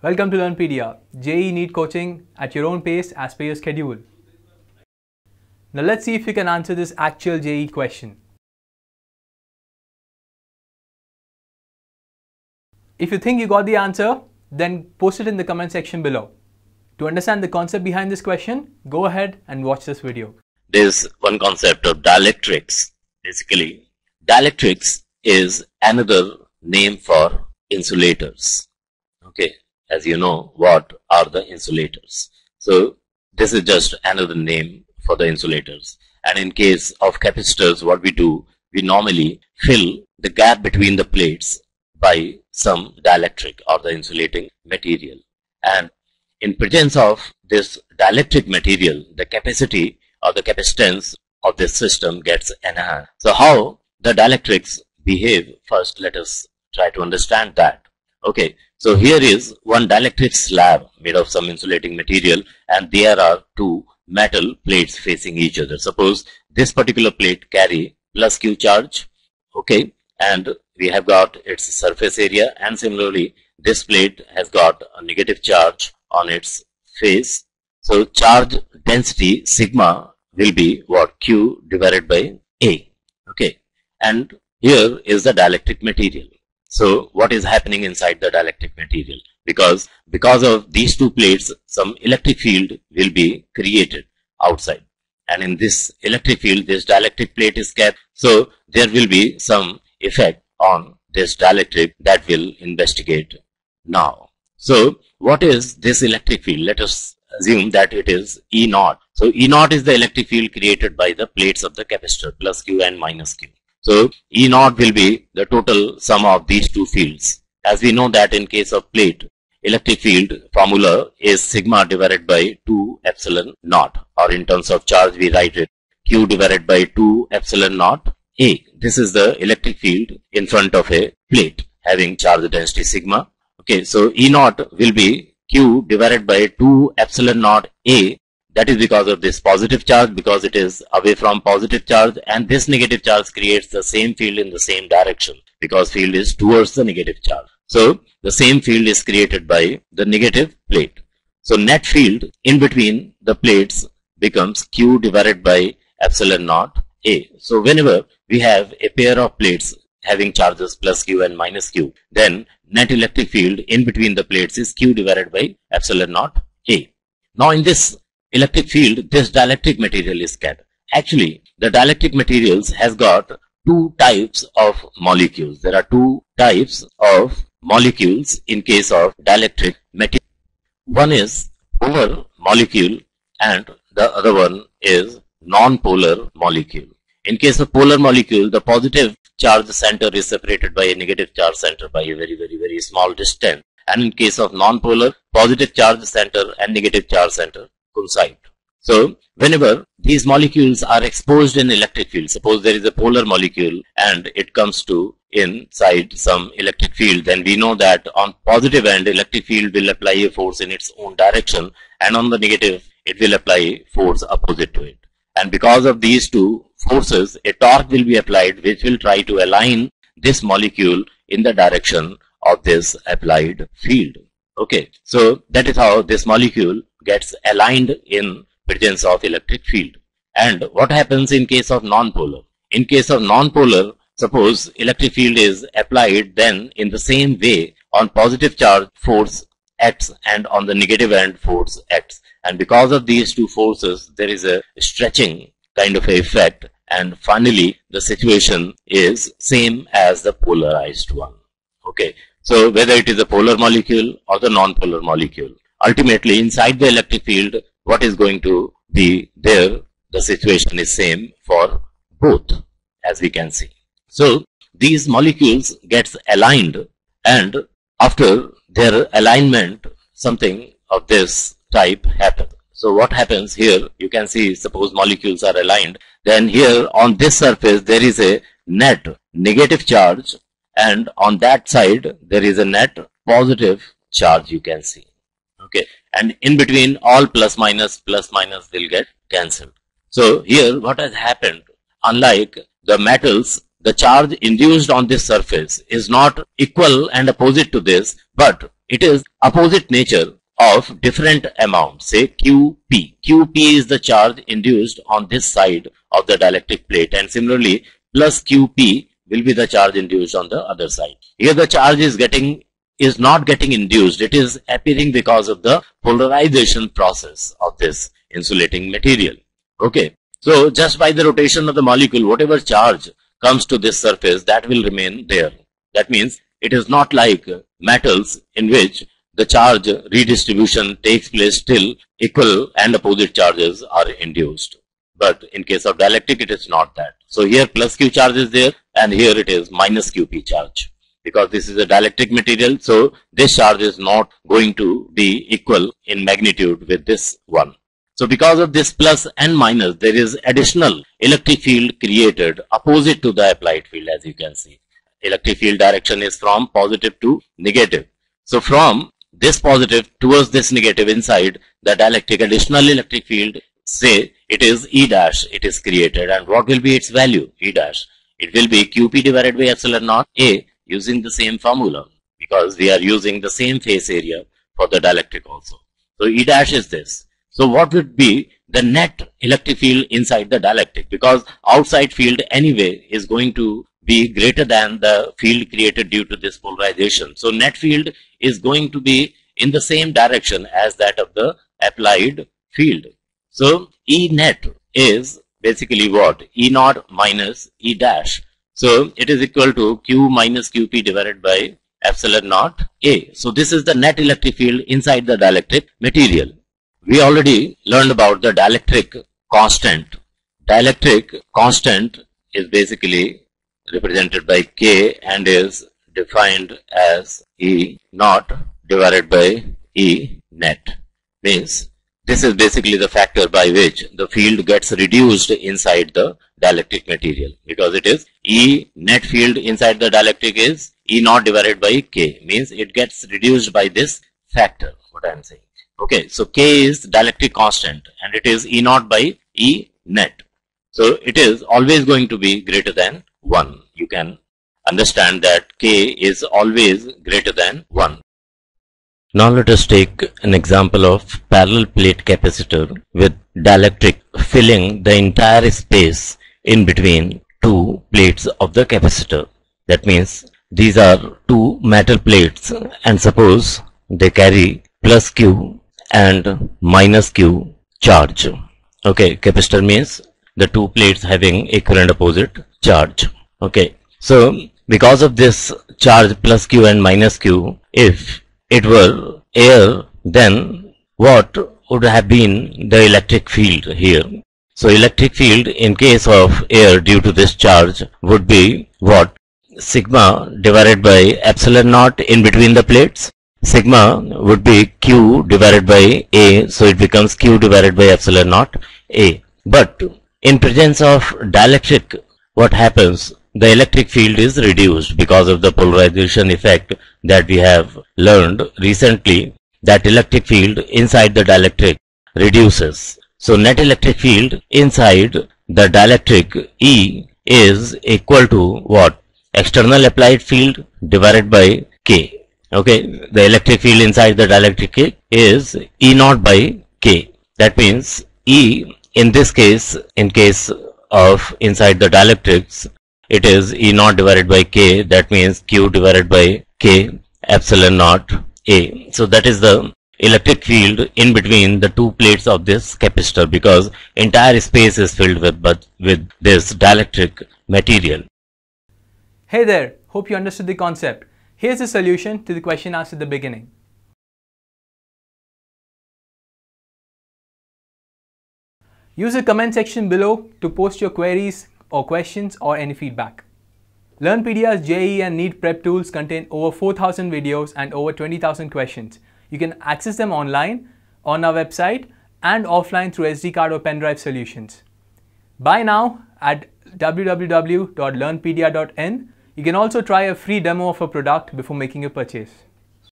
Welcome to Learnpedia, JEE NEET coaching at your own pace as per your schedule. Now let's see if you can answer this actual JEE question. If you think you got the answer, then post it in the comment section below. To understand the concept behind this question, go ahead and watch this video. There's one concept of dielectrics. Basically, dielectrics is another name for insulators. Okay, as you know, what are the insulators? So this is just another name for the insulators. And in case of capacitors, what we do, we normally fill the gap between the plates by some dielectric or the insulating material. And in presence of this dielectric material, the capacity or the capacitance of this system gets enhanced. So how the dielectrics behave, first let us try to understand that. Okay, so here is one dielectric slab made of some insulating material, and there are two metal plates facing each other. Suppose this particular plate carry plus Q charge, okay, and we have got its surface area, and similarly this plate has got a negative charge on its face. So charge density sigma will be what? Q divided by A. Okay, and here is the dielectric material. So what is happening inside the dielectric material? Because of these two plates, some electric field will be created outside, and in this electric field, this dielectric plate is kept. So there will be some effect on this dielectric that will investigate now. So what is this electric field? Let us assume that it is E naught. So E naught is the electric field created by the plates of the capacitor, plus Q and minus Q. So E naught will be the total sum of these two fields. As we know that in case of plate, electric field formula is sigma divided by 2 epsilon naught, or in terms of charge we write it Q divided by 2 epsilon naught A. This is the electric field in front of a plate having charge density sigma. Okay, so E naught will be Q divided by 2 epsilon naught A. That is because of this positive charge, because it is away from positive charge, and this negative charge creates the same field in the same direction because field is towards the negative charge. So the same field is created by the negative plate. So net field in between the plates becomes Q divided by epsilon naught A. So whenever we have a pair of plates having charges plus Q and minus Q, then net electric field in between the plates is Q divided by epsilon naught A. Now in this electric field, this dielectric material is kept. Actually, the dielectric materials has got two types of molecules. There are two types of molecules in case of dielectric material. One is polar molecule and the other one is non-polar molecule. In case of polar molecule, the positive charge center is separated by a negative charge center by a very small distance. And in case of non-polar, positive charge center and negative charge center coincide. So whenever these molecules are exposed in electric field, suppose there is a polar molecule and it comes to inside some electric field, then we know that on positive end electric field will apply a force in its own direction, and on the negative it will apply force opposite to it. And because of these two forces, a torque will be applied which will try to align this molecule in the direction of this applied field. Okay, so that is how this molecule gets aligned in presence of electric field. And what happens in case of non-polar? In case of non-polar, suppose electric field is applied, then in the same way on positive charge force acts and on the negative end force acts. And because of these two forces, there is a stretching kind of effect, and finally the situation is same as the polarized one. Okay, so whether it is a polar molecule or the non-polar molecule, ultimately inside the electric field, what is going to be there, the situation is same for both, as we can see. So these molecules gets aligned, and after their alignment, something of this type happens. So what happens here, you can see, suppose molecules are aligned, then here on this surface there is a net negative charge, and on that side there is a net positive charge, you can see. Okay, and in between all plus minus will get cancelled. So here what has happened, unlike the metals, the charge induced on this surface is not equal and opposite to this, but it is opposite nature of different amount, say QP. QP is the charge induced on this side of the dielectric plate, and similarly plus QP will be the charge induced on the other side. Here the charge is not getting induced, it is appearing because of the polarization process of this insulating material. Okay, so just by the rotation of the molecule, whatever charge comes to this surface, that will remain there. That means it is not like metals in which the charge redistribution takes place till equal and opposite charges are induced. But in case of dielectric, it is not that. So here plus Q charge is there, and here it is minus QP charge. Because this is a dielectric material, so this charge is not going to be equal in magnitude with this one. So because of this plus and minus, there is additional electric field created opposite to the applied field, as you can see. Electric field direction is from positive to negative. So from this positive towards this negative inside the dielectric, additional electric field, say it is E dash, it is created. And what will be its value? E dash. It will be QP divided by epsilon naught A, using the same formula, because we are using the same phase area for the dielectric also. So E dash is this. So what would be the net electric field inside the dielectric? Because outside field anyway is going to be greater than the field created due to this polarization. So net field is going to be in the same direction as that of the applied field. So E net is basically what? E naught minus E dash. So it is equal to Q minus QP divided by epsilon naught A. So this is the net electric field inside the dielectric material. We already learned about the dielectric constant. Dielectric constant is basically represented by K and is defined as E naught divided by E net. Means this is basically the factor by which the field gets reduced inside the dielectric material, because it is E net field inside the dielectric is E naught divided by K, means it gets reduced by this factor, what I am saying. Okay, so K is dielectric constant and it is E naught by E net. So it is always going to be greater than 1. You can understand that K is always greater than 1. Now let us take an example of parallel plate capacitor with dielectric filling the entire space in between two plates of the capacitor. That means these are two metal plates and suppose they carry plus Q and minus Q charge. Okay, capacitor means the two plates having equal and opposite charge. Okay, so because of this charge plus Q and minus Q, if it were air, then what would have been the electric field here? So electric field in case of air due to this charge would be what? Sigma divided by epsilon naught in between the plates. Sigma would be Q divided by A, so it becomes Q divided by epsilon naught A. But in presence of dielectric, what happens? The electric field is reduced because of the polarization effect that we have learned recently, that electric field inside the dielectric reduces. So net electric field inside the dielectric E is equal to what? External applied field divided by K. Okay, the electric field inside the dielectric is E naught by K. That means E in this case, in case of inside the dielectrics, it is E naught divided by K. That means Q divided by K epsilon naught A. So that is the electric field in between the two plates of this capacitor, because entire space is filled with this dielectric material. Hey there, hope you understood the concept. Here's the solution to the question asked at the beginning. Use the comment section below to post your queries or questions or any feedback. LearnPedia's JEE and NEET prep tools contain over 4,000 videos and over 20,000 questions. You can access them online, on our website, and offline through SD card or pen drive solutions. Buy now at www.learnpedia.in. You can also try a free demo of a product before making a purchase.